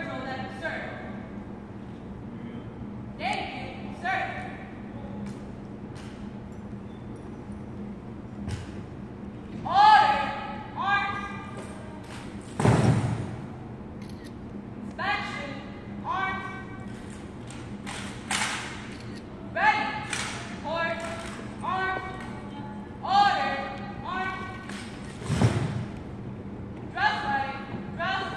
drill then, sir. Thank you, sir. Order, arms. Inspection, arms. Ready, report, arms. Order, arms. Dress ready, dress.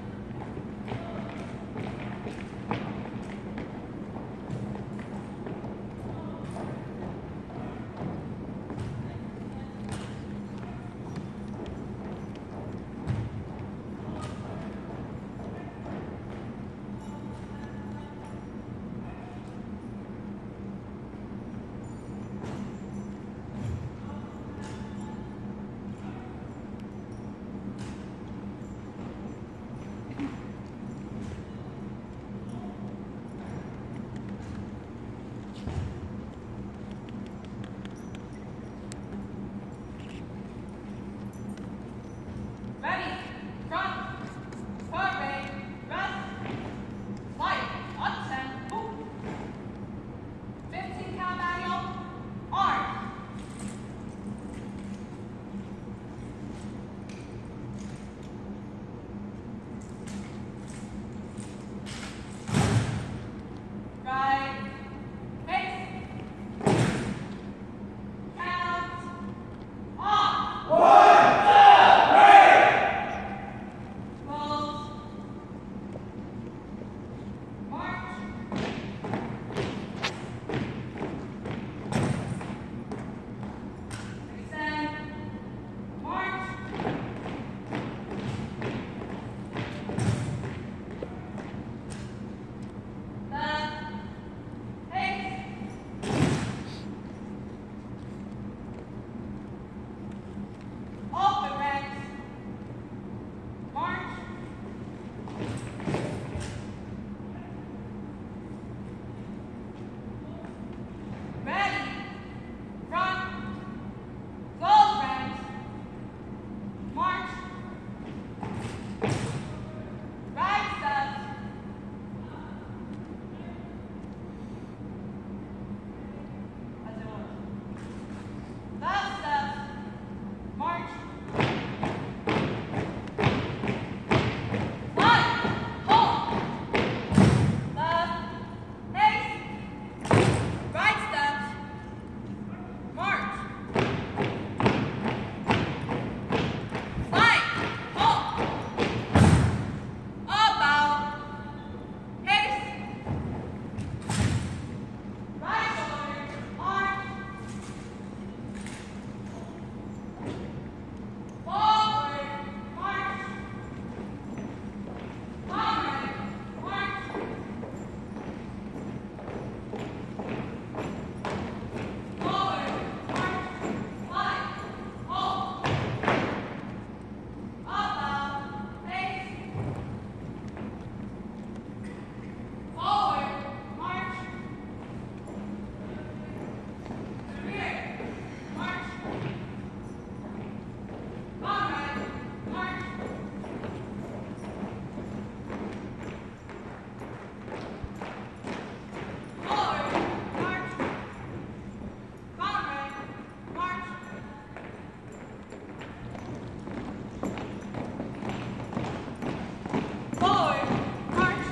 Ready, front, forward, rest, light, on 10, move. 15 count manual, arms. Right, pace, count, off. Close, march, extend, march, left, pace, open ranks, march, ready, front, close ranks, march, right steps, as it was, left steps, march, light, hold, left, pace, right steps, march, light, hold, about, pace, right shoulder, arm, forward, march, comrade, march, forward, march, light, hold, about, pace, forward, march, to rear, march, comrade, march, forward, march, comrade, march, forward, march,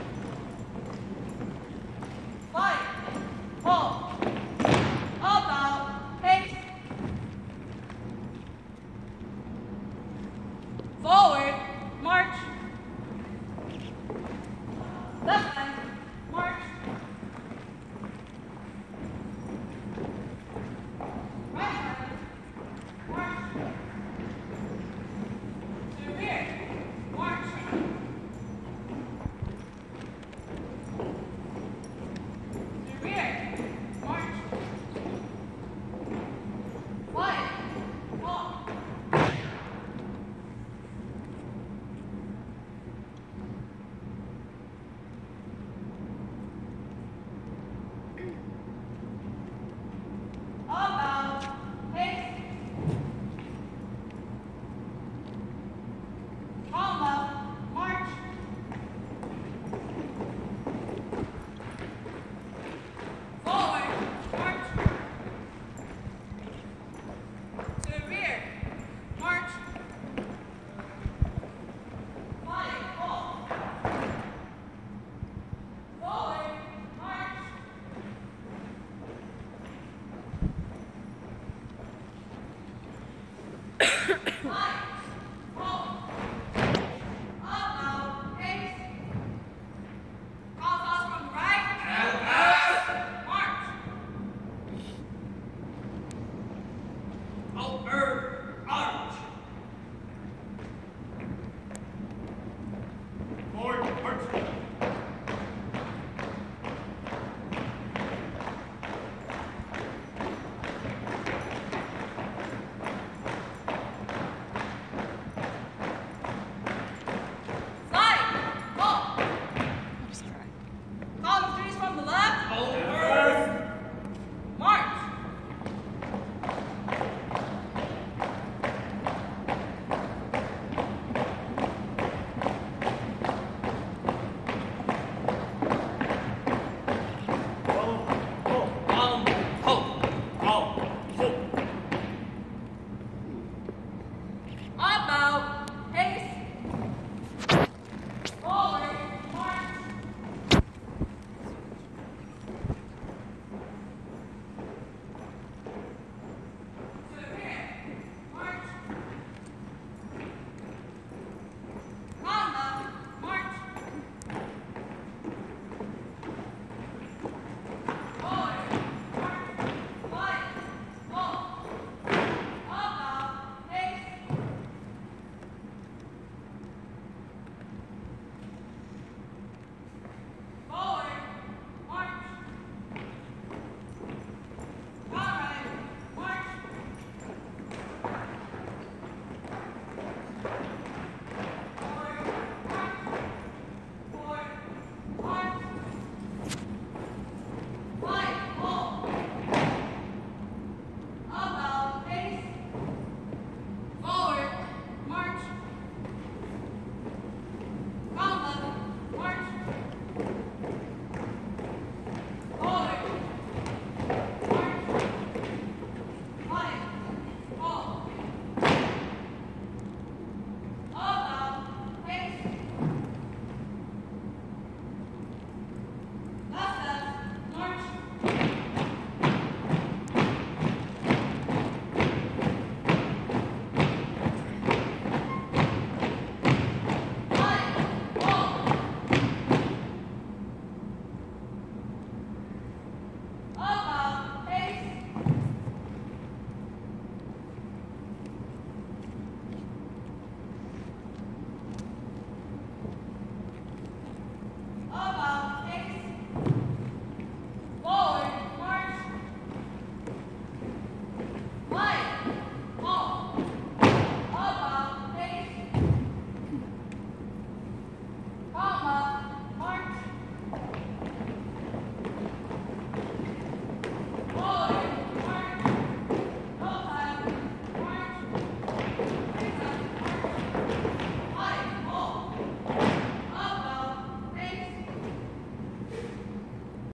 light, hold, about, pace, forward, march, left hand, march, right hand, march, to rear, march, to rear, march, light, hold. March.